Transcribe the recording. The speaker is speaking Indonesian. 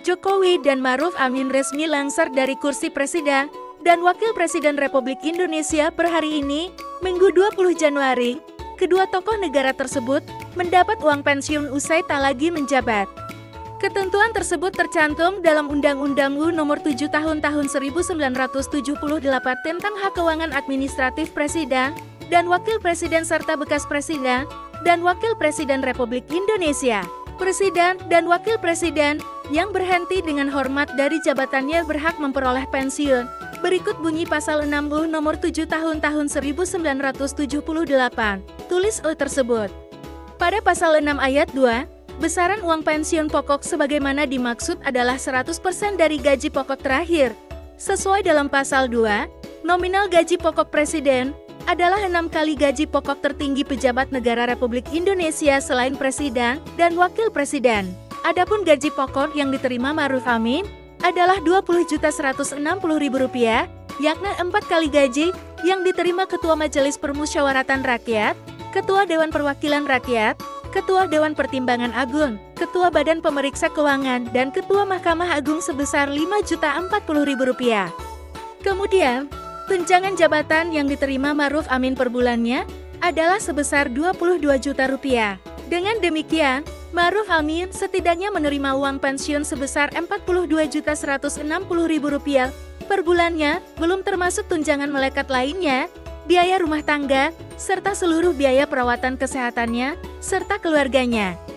Jokowi dan Ma'ruf Amin resmi langsar dari kursi Presiden dan Wakil Presiden Republik Indonesia per hari ini, Minggu 20 Januari. Kedua tokoh negara tersebut mendapat uang pensiun usai tak lagi menjabat. Ketentuan tersebut tercantum dalam Undang-Undang Nomor 7 Tahun 1978 tentang Hak Keuangan Administratif Presiden dan Wakil Presiden serta bekas Presiden dan Wakil Presiden Republik Indonesia. Presiden dan Wakil Presiden yang berhenti dengan hormat dari jabatannya berhak memperoleh pensiun. Berikut bunyi Pasal 60 Nomor 7 Tahun 1978, tulis O tersebut. Pada Pasal 6 Ayat 2, besaran uang pensiun pokok sebagaimana dimaksud adalah 100% dari gaji pokok terakhir. Sesuai dalam Pasal 2, nominal gaji pokok Presiden adalah 6 kali gaji pokok tertinggi pejabat negara Republik Indonesia selain Presiden dan Wakil Presiden. Adapun gaji pokok yang diterima Ma'ruf Amin adalah Rp20.160.000, yakni 4 kali gaji yang diterima Ketua Majelis Permusyawaratan Rakyat, Ketua Dewan Perwakilan Rakyat, Ketua Dewan Pertimbangan Agung, Ketua Badan Pemeriksa Keuangan, dan Ketua Mahkamah Agung sebesar Rp5.040.000. Kemudian, tunjangan jabatan yang diterima Ma'ruf Amin per bulannya adalah sebesar Rp22 juta. Dengan demikian, Ma'ruf Amin setidaknya menerima uang pensiun sebesar Rp42.160.000 per bulannya, belum termasuk tunjangan melekat lainnya, biaya rumah tangga, serta seluruh biaya perawatan kesehatannya, serta keluarganya.